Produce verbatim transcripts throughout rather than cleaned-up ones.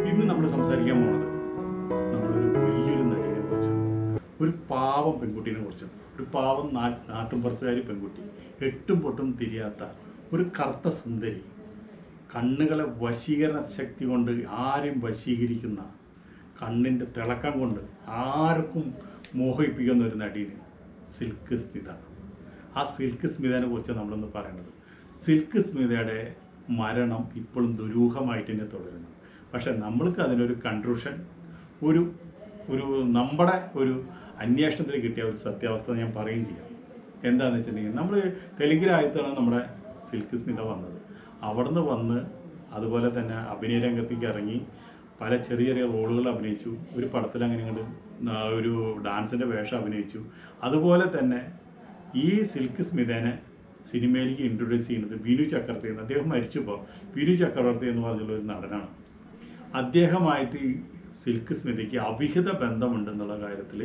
ഇന്ന് നമ്മൾ സംസാരിക്കാൻ പോകുന്നത് നമ്മളൊരു വലിയൊരു നടിയെ കുറിച്ച്, ഒരു പാവം പെൺകുട്ടീനെ കുറിച്ച്. ഒരു പാവം നാ നാട്ടുംപുറത്തുകാരി പെൺകുട്ടി, എട്ടും പൊട്ടും തിരിയാത്ത ഒരു കറുത്ത സുന്ദരി, കണ്ണുകളെ വശീകരണ ശക്തി കൊണ്ട് ആരും വശീകരിക്കുന്ന, കണ്ണിൻ്റെ തിളക്കം കൊണ്ട് ആർക്കും മോഹിപ്പിക്കുന്ന ഒരു നടിന് സിൽക്ക് സ്മിത. ആ സിൽക്ക് സ്മിതയെ കുറിച്ച് നമ്മളൊന്ന് പറയുന്നത്. സിൽക്ക് സ്മിതയുടെ മരണം ഇപ്പോഴും ദുരൂഹമായിട്ട് തന്നെ തുടരുന്നു. പക്ഷേ നമ്മൾക്ക് അതിനൊരു കൺക്ലൂഷൻ, ഒരു ഒരു നമ്മുടെ ഒരു അന്വേഷണത്തിൽ കിട്ടിയ ഒരു സത്യാവസ്ഥ ഞാൻ പറയുകയും ചെയ്യാം. എന്താണെന്ന് വെച്ചിട്ടുണ്ടെങ്കിൽ, നമ്മൾ തെലുങ്കിലായിട്ടാണ് നമ്മുടെ സിൽക്ക് സ്മിത വന്നത്. അവിടുന്ന് വന്ന് അതുപോലെ തന്നെ അഭിനയ രംഗത്തേക്ക് ഇറങ്ങി പല ചെറിയ ചെറിയ റോളുകൾ അഭിനയിച്ചു. ഒരു പടത്തിൽ അങ്ങനെ കണ്ട് ഒരു ഡാൻസിൻ്റെ വേഷം അഭിനയിച്ചു. അതുപോലെ തന്നെ ഈ സിൽക്ക് സ്മിതേനെ സിനിമയിലേക്ക് ഇൻട്രൊഡ്യൂസ് ചെയ്യുന്നത് ബിനു ചക്രവർത്തി എന്ന്. അദ്ദേഹം മരിച്ചപ്പോൾ ബിനു ചക്രവർത്തി എന്ന് പറഞ്ഞുള്ള ഒരു നടനാണ്. അദ്ദേഹമായിട്ട് ഈ സിൽക്ക് സ്മിതയ്ക്ക് അവിഹിത ബന്ധമുണ്ടെന്നുള്ള കാര്യത്തിൽ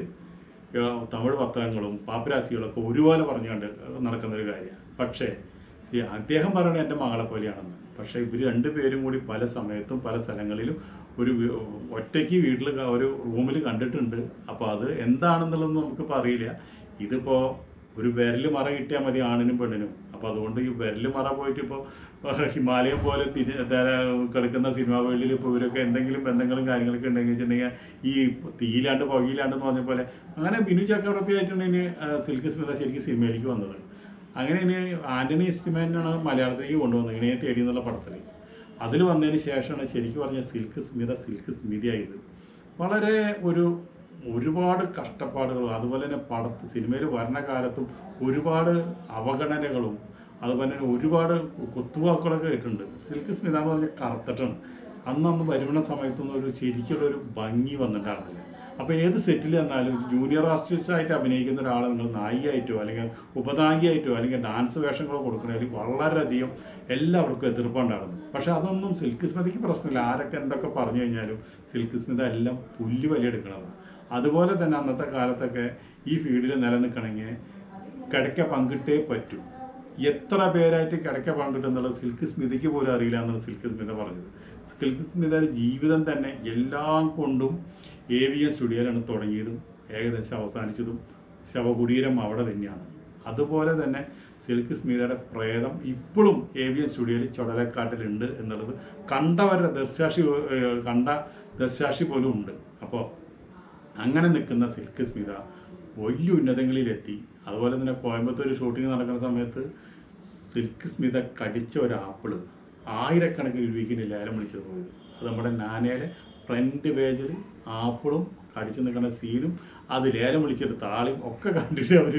തമിഴ് പത്രങ്ങളും പാപ്പരാസികളൊക്കെ ഒരുപോലെ പറഞ്ഞുകൊണ്ട് നടക്കുന്നൊരു കാര്യമാണ്. പക്ഷേ അദ്ദേഹം പറയുന്നത് എൻ്റെ മകളെ പോലെയാണെന്ന്. പക്ഷേ ഇവർ രണ്ടുപേരും കൂടി പല സമയത്തും പല സ്ഥലങ്ങളിലും ഒരു ഒറ്റയ്ക്ക് വീട്ടിൽ ഒരു റൂമിൽ കണ്ടിട്ടുണ്ട്. അപ്പോൾ അത് എന്താണെന്നുള്ളതൊന്നും നമുക്കിപ്പോൾ അറിയില്ല. ഇതിപ്പോൾ ഒരു വിരൽ മറ കിട്ടിയാൽ മതി ആണിനും പെണ്ണിനും. അപ്പോൾ അതുകൊണ്ട് ഈ വിരൽ മറ പോയിട്ട് ഇപ്പോൾ ഹിമാലയം പോലെ തിരി കളിക്കുന്ന സിനിമാ വേൾഡിൽ ഇപ്പോൾ ഇവരൊക്കെ എന്തെങ്കിലും ബന്ധങ്ങളും കാര്യങ്ങളൊക്കെ ഉണ്ടെങ്കിൽ വെച്ചിട്ടുണ്ടെങ്കിൽ ഈ തീയിലാണ്ട് പുകയിലാണ്ടെന്ന് പറഞ്ഞ പോലെ അങ്ങനെ ബിനു ചക്രവർത്തി ആയിട്ടുണ്ടെങ്കിൽ സിൽക്ക് സ്മിത ശരിക്കും സിനിമയിലേക്ക് വന്നത്. അങ്ങനെ ഇനി ആൻ്റണി എസ്റ്റിമാനാണ് മലയാളത്തിലേക്ക് കൊണ്ടുവന്നത് ഇണയെ തേടി എന്നുള്ള പടത്തിൽ. അതിൽ വന്നതിന് ശേഷമാണ് ശരിക്കും പറഞ്ഞ സിൽക്ക് സ്മിത സിൽക്ക് സ്മിതയായത്. വളരെ ഒരു ഒരുപാട് കഷ്ടപ്പാടുകളും അതുപോലെ തന്നെ പടത്ത് സിനിമയിൽ വരുന്ന കാലത്തും ഒരുപാട് അവഗണനകളും അതുപോലെ തന്നെ ഒരുപാട് കുത്തുവാക്കുകളൊക്കെ കേട്ടിട്ടുണ്ട്. സിൽക്ക് സ്മിത എന്ന് പറഞ്ഞാൽ കറുത്തിട്ടാണ്. അന്ന് അന്ന് വരുന്ന സമയത്തൊന്നും ഒരു ശരിക്കുള്ളൊരു ഭംഗി വന്നിട്ടാണ്. അപ്പോൾ ഏത് സെറ്റിൽ ചെന്നാലും ജൂനിയർ ആർട്ടിസ്റ്റായിട്ട് അഭിനയിക്കുന്ന ഒരാളെ നിങ്ങൾ നായികയായിട്ടോ അല്ലെങ്കിൽ ഉപനായികയായിട്ടോ അല്ലെങ്കിൽ ഡാൻസ് വേഷങ്ങളോ കൊടുക്കണമെങ്കിൽ വളരെയധികം എല്ലാവർക്കും എതിർപ്പുണ്ടായിരുന്നു. പക്ഷേ അതൊന്നും സിൽക്ക് സ്മിതയ്ക്ക് പ്രശ്നമില്ല. ആരൊക്കെ എന്തൊക്കെ പറഞ്ഞു കഴിഞ്ഞാലും സിൽക്ക് സ്മിത എല്ലാം പുല്ല് വലിയെടുക്കണതാണ്. അതുപോലെ തന്നെ അന്നത്തെ കാലത്തൊക്കെ ഈ ഫീൽഡിൽ നിലനിൽക്കണമെങ്കിൽ കിടക്ക പങ്കിട്ടേ പറ്റൂ. എത്ര പേരായിട്ട് കിടക്ക പങ്കിട്ടെന്നുള്ളത് സിൽക്ക് സ്മിതയ്ക്ക് പോലും അറിയില്ല എന്നാണ് സിൽക്ക് സ്മിത പറഞ്ഞത്. സിൽക്ക് സ്മിതയുടെ ജീവിതം തന്നെ എല്ലാം കൊണ്ടും എ വി എം സ്റ്റുഡിയോയിലാണ് തുടങ്ങിയതും ഏകദേശം അവസാനിച്ചതും ശവകുടീരം അവിടെ തന്നെയാണ്. അതുപോലെ തന്നെ സിൽക്ക് സ്മിതയുടെ പ്രേതം ഇപ്പോഴും എ വി എം സ്റ്റുഡിയോയിൽ ചുടലക്കാട്ടിലുണ്ട് എന്നുള്ളത് കണ്ടവരുടെ ദർശാക്ഷി കണ്ട ദർശാക്ഷി പോലും ഉണ്ട്. അപ്പോൾ അങ്ങനെ നിൽക്കുന്ന സിൽക്ക് സ്മിത വലിയ ഉന്നതങ്ങളിലെത്തി. അതുപോലെ തന്നെ കോയമ്പത്തൂർ ഷൂട്ടിംഗ് നടക്കുന്ന സമയത്ത് സിൽക്ക് സ്മിത കടിച്ച ഒരു ആപ്പിള് ആയിരക്കണക്കിന് രൂപയ്ക്ക് ലേലം വിളിച്ചത് പോയത്. അത് നമ്മുടെ നാനയിലെ ഫ്രണ്ട് പേജിൽ ആപ്പിളും കടിച്ചു നിൽക്കുന്ന സീനും അത് ലേലം വിളിച്ചെടുത്ത ആളും ഒക്കെ കണ്ടിട്ട് അവർ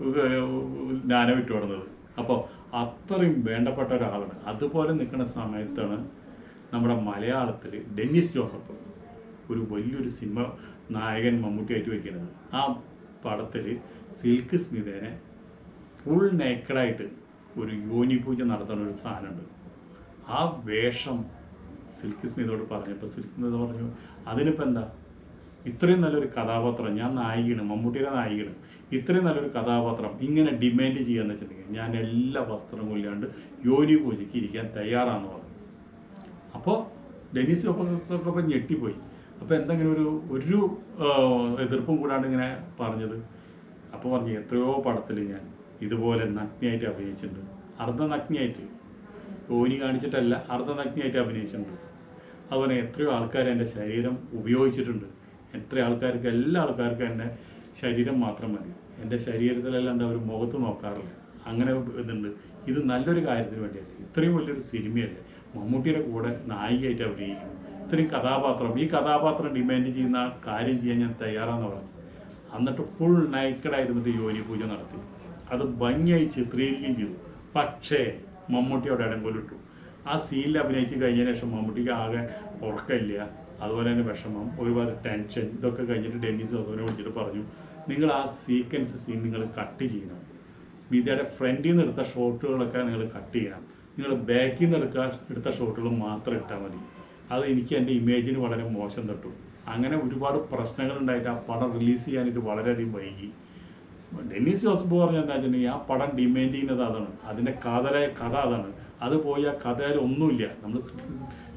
നാന വിട്ടു കിടന്നത്. അപ്പോൾ അത്രയും വേണ്ടപ്പെട്ട ഒരാളാണ്. അതുപോലെ നിൽക്കുന്ന സമയത്താണ് നമ്മുടെ മലയാളത്തിൽ ഡെന്നിസ് ജോസഫ് ഒരു വലിയൊരു സിനിമ നായകൻ മമ്മൂട്ടിയായിട്ട് വയ്ക്കുന്നത്. ആ പടത്തിൽ സിൽക്ക് സ്മിതേനെ ഫുൾ നേക്കഡായിട്ട് ഒരു യോനി പൂജ നടത്തുന്ന ഒരു സാധനമുണ്ട്. ആ വേഷം സിൽക്ക് സ്മിതയോട് പറഞ്ഞപ്പോൾ സിൽക്ക് സ്മിത പറഞ്ഞു, അതിനിപ്പോൾ എന്താ, ഇത്രയും നല്ലൊരു കഥാപാത്രം, ഞാൻ നായികയാണ്, മമ്മൂട്ടിയുടെ നായികയാണ്, ഇത്രയും നല്ലൊരു കഥാപാത്രം ഇങ്ങനെ ഡിമാൻഡ് ചെയ്യാന്ന് വെച്ചിട്ടുണ്ടെങ്കിൽ ഞാൻ എല്ലാ വസ്ത്രവും ഇല്ലാണ്ട് യോനി പൂജയ്ക്ക് ഇരിക്കാൻ തയ്യാറാണെന്ന് പറഞ്ഞു. അപ്പോൾ ഡെന്നിസ് ജോസഫൊക്കെ ഞെട്ടിപ്പോയി. അപ്പോൾ എന്തെങ്കിലും ഒരു ഒരു എതിർപ്പും കൂടാണ്ട് ഇങ്ങനെ പറഞ്ഞത്. അപ്പോൾ പറഞ്ഞു, എത്രയോ പടത്തിൽ ഞാൻ ഇതുപോലെ നഗ്നിയായിട്ട് അഭിനയിച്ചിട്ടുണ്ട്. അർദ്ധനഗ്നിയായിട്ട്, യോനി കാണിച്ചിട്ടല്ല, അർദ്ധനഗ്നിയായിട്ട് അഭിനയിച്ചിട്ടുണ്ട്. അതുപോലെ എത്രയോ ആൾക്കാർ എൻ്റെ ശരീരം ഉപയോഗിച്ചിട്ടുണ്ട്. എത്ര ആൾക്കാർക്ക്, എല്ലാ ആൾക്കാർക്കും എൻ്റെ ശരീരം മാത്രം മതി, എൻ്റെ ശരീരത്തിലല്ലാണ്ട് അവർ മുഖത്ത് നോക്കാറില്ല. അങ്ങനെ ഇതുണ്ട്. ഇത് നല്ലൊരു കാര്യത്തിന് വേണ്ടിയല്ലേ, ഇത്രയും വലിയൊരു സിനിമയല്ലേ, മമ്മൂട്ടിയുടെ കൂടെ നായികയായിട്ട് അഭിനയിക്കുന്നു, ഇത്രയും കഥാപാത്രം, ഈ കഥാപാത്രം ഡിമാൻഡ് ചെയ്യുന്ന കാര്യം ചെയ്യാൻ ഞാൻ തയ്യാറാണെന്ന് പറഞ്ഞു. എന്നിട്ട് ഫുൾ നൈക്കഡായിരുന്നിട്ട് യോനി പൂജ നടത്തി. അത് ഭംഗിയായി ചിത്രീകരിക്കുകയും ചെയ്തു. പക്ഷേ മമ്മൂട്ടിയോട് ഇടംകൊല്ലിട്ടു. ആ സീനിൽ അഭിനയിച്ച് കഴിഞ്ഞതിന് ശേഷം മമ്മൂട്ടിക്ക് ആകെ ഉറക്കമില്ല, അതുപോലെ തന്നെ വിഷമം, ഒരുപാട് ടെൻഷൻ. ഇതൊക്കെ കഴിഞ്ഞിട്ട് ഡെന്നിസ് ജോസഫിനെ വിളിച്ചിട്ട് പറഞ്ഞു, നിങ്ങൾ ആ സീക്വൻസ് സീൻ നിങ്ങൾ കട്ട് ചെയ്യണം. സ്മിതയുടെ ഫ്രണ്ടിൽ നിന്ന് എടുത്ത ഷോട്ടുകളൊക്കെ നിങ്ങൾ കട്ട് ചെയ്യണം. നിങ്ങൾ ബാക്കിൽ നിന്ന് എടുക്കാൻ എടുത്ത ഷോട്ടുകൾ മാത്രം ഇട്ടാൽ മതി. അത് എനിക്ക് എൻ്റെ ഇമേജിന് വളരെ മോശം തട്ടു. അങ്ങനെ ഒരുപാട് പ്രശ്നങ്ങളുണ്ടായിട്ട് ആ പടം റിലീസ് ചെയ്യാനായിട്ട് വളരെയധികം വൈകി. ഡെന്നിസ് ജോസഫ് പറഞ്ഞാൽ എന്താ വെച്ചിട്ടുണ്ടെങ്കിൽ, ആ പടം ഡിമാൻഡ് ചെയ്യുന്നത് അതാണ്, അതിൻ്റെ കാതലായ കഥ അതാണ്. അത് പോയി ആ കഥയിൽ ഒന്നുമില്ല. നമ്മൾ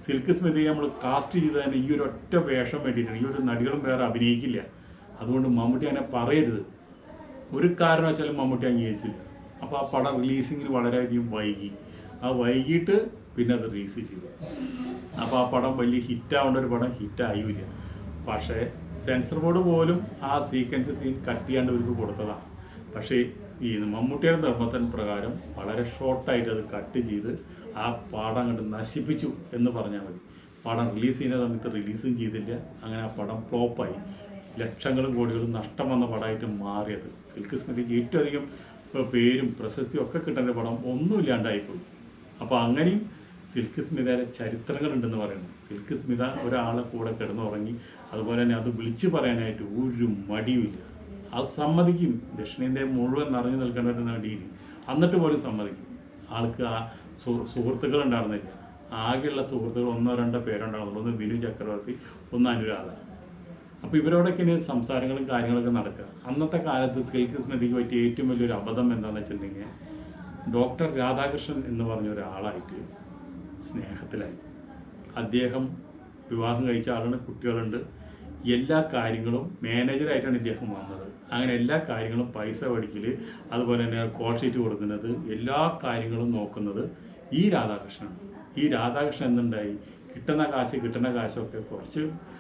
സിൽക്ക് സ്മിതയെ നമ്മൾ കാസ്റ്റ് ചെയ്ത് തന്നെ ഈ ഒരു ഒറ്റ വേഷം വേണ്ടിയിട്ടാണ്. ഈ ഒരു നടികളും വേറെ അഭിനയിക്കില്ല. അതുകൊണ്ട് മമ്മൂട്ടി അങ്ങനെ പറയരുത്. ഒരു കാരണവശാലും മമ്മൂട്ടി അംഗീകരിച്ചില്ല. അപ്പോൾ ആ പടം റിലീസിങ്ങിന് വളരെയധികം വൈകി. ആ വൈകിട്ട് പിന്നെ അത് റിലീസ് ചെയ്തു. അപ്പോൾ ആ പടം വലിയ ഹിറ്റാവേണ്ട ഒരു പടം ഹിറ്റായില്ല. പക്ഷേ സെൻസർ ബോർഡ് പോലും ആ സീക്വൻസ് സീൻ കട്ട് ചെയ്യാണ്ട് അവർക്ക് കൊടുത്തതാണ്. പക്ഷേ ഈ മമ്മൂട്ടിയുടെ നിർബന്ധത്തിന് പ്രകാരം വളരെ ഷോർട്ടായിട്ട് അത് കട്ട് ചെയ്ത് ആ പടം അങ്ങോട്ട് നശിപ്പിച്ചു എന്ന് പറഞ്ഞാൽ മതി. പടം റിലീസ് ചെയ്യുന്ന സമയത്ത് റിലീസും ചെയ്തില്ല. അങ്ങനെ ആ പടം ഫ്ലോപ്പായി. ലക്ഷങ്ങളും കോടികളും നഷ്ടം വന്ന പടമായിട്ട് മാറിയത്. സിൽക്ക് സ്മിതയ്ക്ക് ഏറ്റവും അധികം പേരും പ്രശസ്തിയും ഒക്കെ കിട്ടേണ്ട പടം ഒന്നുമില്ലാണ്ടായിപ്പോയി. അപ്പോൾ അങ്ങനെയും സിൽക്ക് സ്മിതയുടെ ചരിത്രങ്ങളുണ്ടെന്ന് പറയുന്നത്. സിൽക്ക് സ്മിത ഒരാളെ കൂടെ കിടന്നുറങ്ങി, അതുപോലെ തന്നെ അത് വിളിച്ചു പറയാനായിട്ട് ഒരു മടിയുമില്ല. അത് സമ്മതിക്കും. ദക്ഷിണേന്ത്യ മുഴുവൻ നിറഞ്ഞു നിൽക്കേണ്ട ഒരു നടിയിൽ എന്നിട്ട് പോലും സമ്മതിക്കും. ആൾക്ക് ആ സു സുഹൃത്തുക്കൾ ഉണ്ടായിരുന്നില്ല. ആകെയുള്ള സുഹൃത്തുക്കൾ ഒന്നോ രണ്ടോ പേരുണ്ടായിരുന്നുള്ളൂ. ഒന്ന് ബിനു ചക്രവർത്തി, ഒന്ന് അനുരാധ. അപ്പോൾ ഇവരോടൊക്കെ ഇനി സംസാരങ്ങളും കാര്യങ്ങളൊക്കെ നടക്കുക. അന്നത്തെ കാലത്ത് സിൽക്ക് സ്മിതയ്ക്ക് പറ്റിയ ഏറ്റവും വലിയൊരു അബദ്ധം എന്താണെന്ന് വെച്ചിട്ടുണ്ടെങ്കിൽ, ഡോക്ടർ രാധാകൃഷ്ണൻ എന്ന് പറഞ്ഞ ഒരാളായിട്ട് സ്നേഹത്തിലായി. അദ്ദേഹം വിവാഹം കഴിച്ച ആളാണ്, കുട്ടികളുണ്ട്. എല്ലാ കാര്യങ്ങളും മാനേജറായിട്ടാണ് ഇദ്ദേഹം വന്നത്. അങ്ങനെ എല്ലാ കാര്യങ്ങളും പൈസ മേടിക്കൽ, അതുപോലെ തന്നെ കോൾ ഷീറ്റ് കൊടുക്കുന്നത്, എല്ലാ കാര്യങ്ങളും നോക്കുന്നത് ഈ രാധാകൃഷ്ണനാണ്. ഈ രാധാകൃഷ്ണൻ എന്തുണ്ടായി, കിട്ടുന്ന കാശ് കിട്ടുന്ന കാശൊക്കെ കുറച്ച്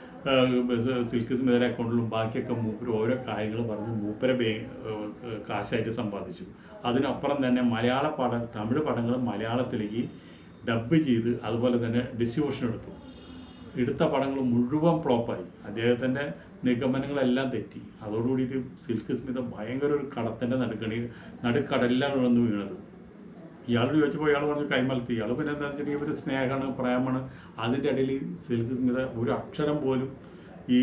സിൽക്ക് സ്മിതയുടെ അക്കൗണ്ടിലും ബാക്കിയൊക്കെ മൂപ്പര് ഓരോ കാര്യങ്ങൾ പറഞ്ഞ് മൂപ്പര ബേ കാശായിട്ട് സമ്പാദിച്ചു. അതിനപ്പുറം തന്നെ മലയാള പടം തമിഴ് പടങ്ങൾ മലയാളത്തിലേക്ക് ഡബ് ചെയ്ത് അതുപോലെ തന്നെ ഡിസ്ട്രിബ്യൂഷൻ എടുത്തു. എടുത്ത പടങ്ങൾ മുഴുവൻ ഫ്ലോപ്പായി. അദ്ദേഹത്തിൻ്റെ നിഗമനങ്ങളെല്ലാം തെറ്റി. അതോടുകൂടിയിട്ട് സിൽക്ക് സ്മിത ഭയങ്കര ഒരു കടത്തിൻ്റെ നടുക്കണി നടുക്കടലിലാണ് വന്ന് വീണത്. ഇയാൾ ചോദിച്ചപ്പോൾ ഇയാൾ പറഞ്ഞ് കൈമലത്തി. ഇയാൾ പിന്നെ എന്താ വെച്ചിട്ടുണ്ടെങ്കിൽ ഒരു സ്നേഹമാണ്, പ്രേമമാണ്. അതിൻ്റെ ഇടയിൽ സിൽക്ക് സ്മിത ഒരു അക്ഷരം പോലും ഈ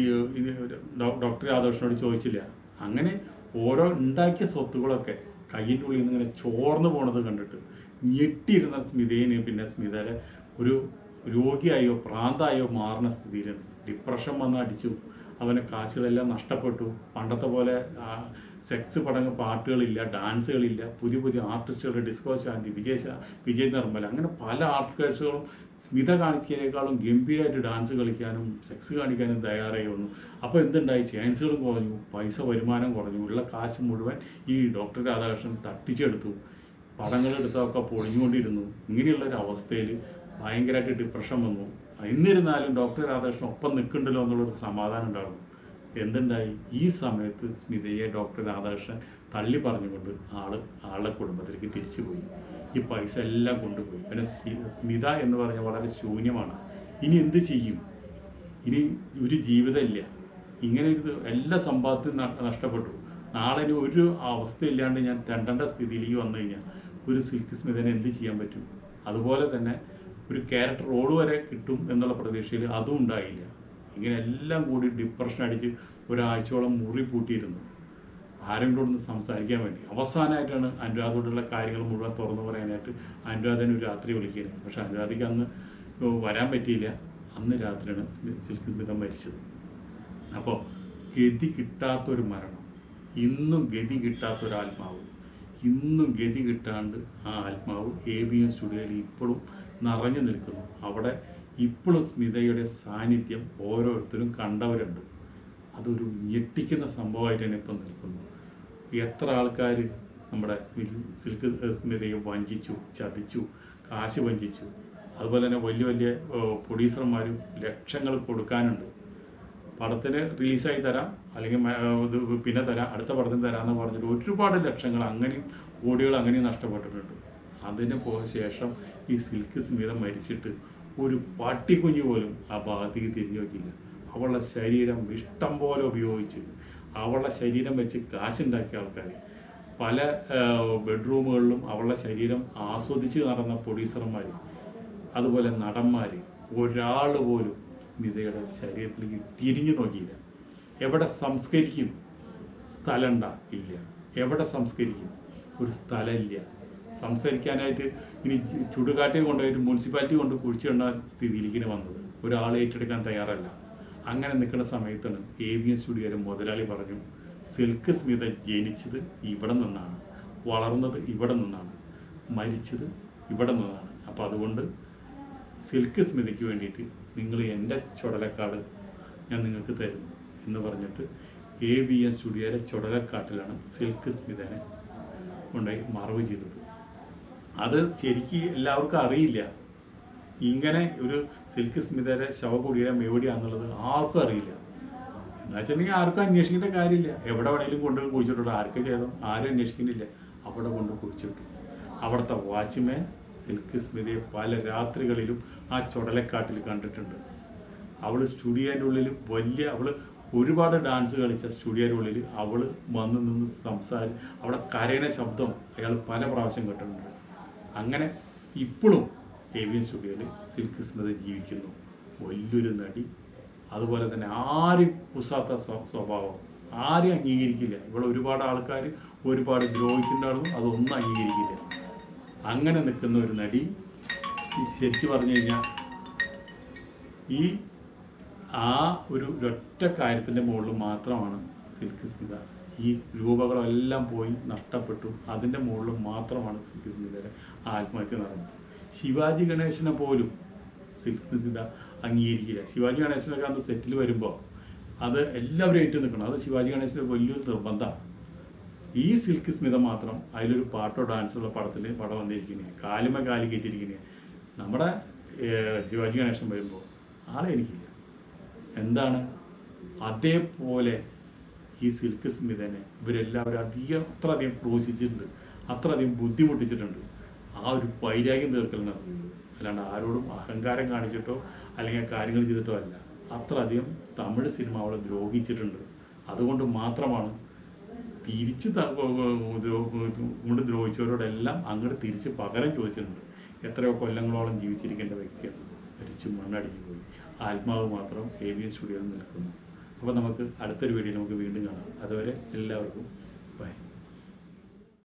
ഡോക്ടർ രാധാകൃഷ്ണനോട് ചോദിച്ചില്ല. അങ്ങനെ ഓരോ ഉണ്ടാക്കിയ സ്വത്തുകളൊക്കെ കയ്യിൻ്റെ ഉള്ളിൽ നിന്ന് ഇങ്ങനെ ചോർന്ന് പോണത് കണ്ടിട്ട് ഞെട്ടിയിരുന്ന സ്മിതയെ പിന്നെ സ്മിതയുടെ ഒരു രോഗിയായോ പ്രാന്തായോ മാറുന്ന സ്ഥിതിയിലാണ്. ഡിപ്രഷൻ വന്ന് അടിച്ചു. അവന് കാശുകളെല്ലാം നഷ്ടപ്പെട്ടു. പണ്ടത്തെ പോലെ സെക്സ് പടങ്ങൾ പാട്ടുകളില്ല, ഡാൻസുകളില്ല. പുതിയ പുതിയ ആർട്ടിസ്റ്റുകൾ, ഡിസ്കോ ശാന്തി, വിജയ് വിജയ് നിർമ്മല, അങ്ങനെ പല ആർട്ടിസ്റ്റുകളും സ്മിത കാണിക്കുന്നതിനേക്കാളും ഗംഭീരമായിട്ട് ഡാൻസ് കളിക്കാനും സെക്സ് കാണിക്കാനും തയ്യാറായി വന്നു. അപ്പോൾ എന്തുണ്ടായി, ചാൻസുകളും കുറഞ്ഞു, പൈസ വരുമാനം കുറഞ്ഞു, ഉള്ള കാശ് മുഴുവൻ ഈ ഡോക്ടർ രാധാകൃഷ്ണൻ തട്ടിച്ചെടുത്തു. പടങ്ങളെടുത്തൊക്കെ പൊളിഞ്ഞുകൊണ്ടിരുന്നു. ഇങ്ങനെയുള്ളൊരു അവസ്ഥയിൽ ഭയങ്കരമായിട്ട് ഡിപ്രഷൻ വന്നു. എന്നിരുന്നാലും ഡോക്ടർ രാധാകൃഷ്ണൻ ഒപ്പം നിൽക്കണ്ടല്ലോ എന്നുള്ളൊരു സമാധാനം ഉണ്ടായിരുന്നു. എന്തുണ്ടായി, ഈ സമയത്ത് സ്മിതയെ ഡോക്ടർ രാധാകൃഷ്ണൻ തള്ളി പറഞ്ഞുകൊണ്ട് ആൾ ആളുടെ കുടുംബത്തിലേക്ക് തിരിച്ചുപോയി. ഈ പൈസ എല്ലാം കൊണ്ടുപോയി. പിന്നെ സ്മിത എന്ന് പറഞ്ഞാൽ വളരെ ശൂന്യമാണ്. ഇനി എന്ത് ചെയ്യും? ഇനി ഒരു ജീവിതമില്ല. ഇങ്ങനെ ഒരു എല്ലാ സമ്പാദ്യവും നഷ്ടപ്പെട്ടു. നാളെ ഇനി ഒരു അവസ്ഥയില്ലാണ്ട് ഞാൻ തെണ്ടേണ്ട സ്ഥിതിയിലേക്ക് വന്നു കഴിഞ്ഞാൽ ഒരു സിൽക്ക് സ്മിതനെ എന്ത് ചെയ്യാൻ പറ്റും? അതുപോലെ തന്നെ ഒരു ക്യാരക്ടർ റോള് വരെ കിട്ടും എന്നുള്ള പ്രതീക്ഷയിൽ അതും ഉണ്ടായില്ല. ഇങ്ങനെ എല്ലാം കൂടി ഡിപ്രഷൻ അടിച്ച് ഒരാഴ്ചയോളം മുറി പൂട്ടിയിരുന്നു ആരെങ്കിലും ഒന്ന് സംസാരിക്കാൻ വേണ്ടി. അവസാനമായിട്ടാണ് അനുരാധയോടുള്ള കാര്യങ്ങൾ മുഴുവൻ തുറന്നു പറയാനായിട്ട് അനുരാധനെ ഒരു രാത്രി വിളിക്കുന്നത്. പക്ഷെ അനുരാധയ്ക്ക് അന്ന് വരാൻ പറ്റിയില്ല. അന്ന് രാത്രിയാണ് സിൽക്ക് സ്മിത മരിച്ചത്. അപ്പോൾ ഗതി കിട്ടാത്തൊരു മരണം, ഇന്നും ഗതി കിട്ടാത്തൊരാത്മാവ്, ഇന്നും ഗതി കിട്ടാണ്ട് ആ ആത്മാവ് എ ബി എം സ്റ്റുഡിയോയിൽ ഇപ്പോഴും നിറഞ്ഞു നിൽക്കുന്നു. അവിടെ ഇപ്പോഴും സ്മിതയുടെ സാന്നിധ്യം ഓരോരുത്തരും കണ്ടവരുണ്ട്. അതൊരു ഞെട്ടിക്കുന്ന സംഭവമായിട്ടാണ് ഇപ്പം നിൽക്കുന്നത്. എത്ര ആൾക്കാർ നമ്മുടെ സിൽക്ക് സ്മിതയെ വഞ്ചിച്ചു, ചതിച്ചു, കാശ് വഞ്ചിച്ചു. അതുപോലെ തന്നെ വലിയ വലിയ പ്രൊഡ്യൂസർമാരും ലക്ഷങ്ങൾ കൊടുക്കാനുണ്ട്. പടത്തിന് റിലീസായി തരാം, അല്ലെങ്കിൽ ഇത് പിന്നെ തരാം, അടുത്ത പടത്തിന് തരാമെന്ന് പറഞ്ഞിട്ട് ഒരുപാട് ലക്ഷങ്ങൾ അങ്ങനെയും കോടികൾ അങ്ങനെയും നഷ്ടപ്പെട്ടിട്ടുണ്ട്. അതിന് പോ ശേഷം ഈ സിൽക്ക് സ്മിത മരിച്ചിട്ട് ഒരു പട്ടിക്കുഞ്ഞ് പോലും ആ ഭാഗത്തേക്ക് തിരിഞ്ഞു നോക്കിയില്ല. അവളുടെ ശരീരം ഇഷ്ടം പോലെ ഉപയോഗിച്ച് അവളുടെ ശരീരം വെച്ച് കാശുണ്ടാക്കിയ ആൾക്കാർ, പല ബെഡ്റൂമുകളിലും അവളുടെ ശരീരം ആസ്വദിച്ച് നടന്ന പ്രൊഡ്യൂസർമാർ, അതുപോലെ നടന്മാർ, ഒരാൾ പോലും സ്മിതയുടെ ശരീരത്തിലേക്ക് തിരിഞ്ഞു നോക്കിയില്ല. എവിടെ സംസ്കരിക്കും? സ്ഥലമുണ്ട? ഇല്ല. എവിടെ സംസ്കരിക്കും? ഒരു സ്ഥലമില്ല. സംസ്കരിക്കാനായിട്ട് ഇനി ചുടുകാട്ടിൽ കൊണ്ടുപോയിട്ട് മുനിസിപ്പാലിറ്റി കൊണ്ട് കുഴിച്ചിടേണ്ട സ്ഥിതിയിലേക്ക് വന്നത്. ഒരാൾ ഏറ്റെടുക്കാൻ തയ്യാറല്ല. അങ്ങനെ നിൽക്കുന്ന സമയത്താണ് എ ബി എം സ്റ്റുഡിയോയിലെ മുതലാളി പറഞ്ഞു, സിൽക്ക് സ്മിത ജനിച്ചത് ഇവിടെ നിന്നാണ്, വളർന്നത് ഇവിടെ നിന്നാണ്, മരിച്ചത് ഇവിടെ നിന്നാണ്. അപ്പോൾ അതുകൊണ്ട് സിൽക്ക് സ്മിതയ്ക്ക് വേണ്ടിയിട്ട് നിങ്ങൾ എൻ്റെ ചുടലക്കാട് ഞാൻ നിങ്ങൾക്ക് തരുന്നു എന്ന് പറഞ്ഞിട്ട് എ ബി എൻ സ്റ്റുഡിയോയുടെ ചുടലക്കാട്ടിലാണ് സിൽക്ക് സ്മിതനെ കൊണ്ടുപോയി മറവ് ചെയ്തത്. അത് ശരിക്കും എല്ലാവർക്കും അറിയില്ല. ഇങ്ങനെ ഒരു സിൽക്ക് സ്മിതയുടെ ശവകുടീരം എവിടെയാണെന്നുള്ളത് ആർക്കും അറിയില്ല. എന്താ വെച്ചിട്ടുണ്ടെങ്കിൽ ആർക്കും അന്വേഷിക്കേണ്ട കാര്യമില്ല. എവിടെ വേണമെങ്കിലും കൊണ്ടുപോയി കുഴിച്ചിട്ടുള്ളൂ. ആർക്കും ചെയ്തോ ആരും അന്വേഷിക്കുന്നില്ല. അവിടെ കൊണ്ട് കുഴിച്ചിട്ടു. അവിടുത്തെ വാച്ച്മാൻ സിൽക്ക് സ്മിതയെ പല രാത്രികളിലും ആ ചുടലക്കാട്ടിൽ കണ്ടിട്ടുണ്ട്. അവൾ സ്റ്റുഡിയോൻ്റെ ഉള്ളിൽ വലിയ അവൾ ഒരുപാട് ഡാൻസ് കളിച്ച സ്റ്റുഡിയോയുടെ ഉള്ളിൽ അവൾ വന്ന് നിന്ന് സംസാരി അവിടെ കരയുന്ന ശബ്ദം അയാൾ പല പ്രാവശ്യം കേട്ടിട്ടുണ്ട്. അങ്ങനെ ഇപ്പോഴും ഏവിയൻ സ്റ്റുഡിയോയിൽ സിൽക്ക് സ്മിത ജീവിക്കുന്നു. വലിയൊരു നടി. അതുപോലെ തന്നെ ആരും കുസാത്ത സ്വഭാവം, ആരും അംഗീകരിക്കില്ല. ഇവിടെ ഒരുപാട് ആൾക്കാർ ഒരുപാട് ദ്രോഹിച്ചിട്ടുണ്ടാകും, അതൊന്നും അംഗീകരിക്കില്ല. അങ്ങനെ നിൽക്കുന്ന ഒരു നടി ശരിക്കും പറഞ്ഞു കഴിഞ്ഞാൽ ഈ ആ ഒരു ഒറ്റ കാര്യത്തിൻ്റെ മുകളിൽ മാത്രമാണ് സിൽക്ക് സ്മിത ഈ രൂപകളെല്ലാം പോയി നഷ്ടപ്പെട്ടു. അതിൻ്റെ മുകളിൽ മാത്രമാണ് സിൽക്ക് സ്മിതയുടെ ആത്മഹത്യ നടന്നത്. ശിവാജി ഗണേശനെ പോലും സിൽക്ക് സ്മിത അംഗീകരിക്കില്ല. ശിവാജി ഗണേശനൊക്കെ അന്ന് സെറ്റിൽ വരുമ്പോൾ അത് എല്ലാവരും ഏറ്റു നിൽക്കണം. അത് ശിവാജി ഗണേശൻ്റെ വലിയൊരു നിർബന്ധമാണ്. ഈ സിൽക്ക് സ്മിത മാത്രം അതിലൊരു പാട്ടോ ഡാൻസുള്ള പടത്തിൽ പടം വന്നിരിക്കുന്നത്, കാലുമ കാലി കയറ്റിയിരിക്കുന്നത്. നമ്മുടെ ശിവാജി ഗണേശൻ വരുമ്പോൾ ആളെ എനിക്കില്ല. എന്താണ് അതേപോലെ ഈ സിൽക്ക് സ്മിതനെ ഇവരെല്ലാവരും അധികം അത്ര അധികം ക്രോശിച്ചിട്ടുണ്ട്, അത്ര അധികം ബുദ്ധിമുട്ടിച്ചിട്ടുണ്ട്. ആ ഒരു വൈരാഗ്യം തീർക്കലിനത്, അല്ലാണ്ട് ആരോടും അഹങ്കാരം കാണിച്ചിട്ടോ അല്ലെങ്കിൽ കാര്യങ്ങൾ ചെയ്തിട്ടോ അല്ല. അത്ര അധികം തമിഴ് സിനിമ അവളെ ദ്രോഹിച്ചിട്ടുണ്ട്. അതുകൊണ്ട് മാത്രമാണ് തിരിച്ച് കൊണ്ട് ദ്രോഹിച്ചവരോടെല്ലാം അങ്ങോട്ട് തിരിച്ച് പകരം ചോദിച്ചിട്ടുണ്ട്. എത്രയോ കൊല്ലങ്ങളോളം ജീവിച്ചിരിക്കേണ്ട വ്യക്തിയാണ് മരിച്ചു മണ്ണടിഞ്ഞു പോയി. ആത്മാവ് മാത്രം എ ബി എൻ സ്റ്റുഡിയോയിൽ നിൽക്കുന്നു. അപ്പോൾ നമുക്ക് അടുത്തൊരു വീഡിയോ നമുക്ക് വീണ്ടും കാണാം. അതുവരെ എല്ലാവർക്കും ബൈ.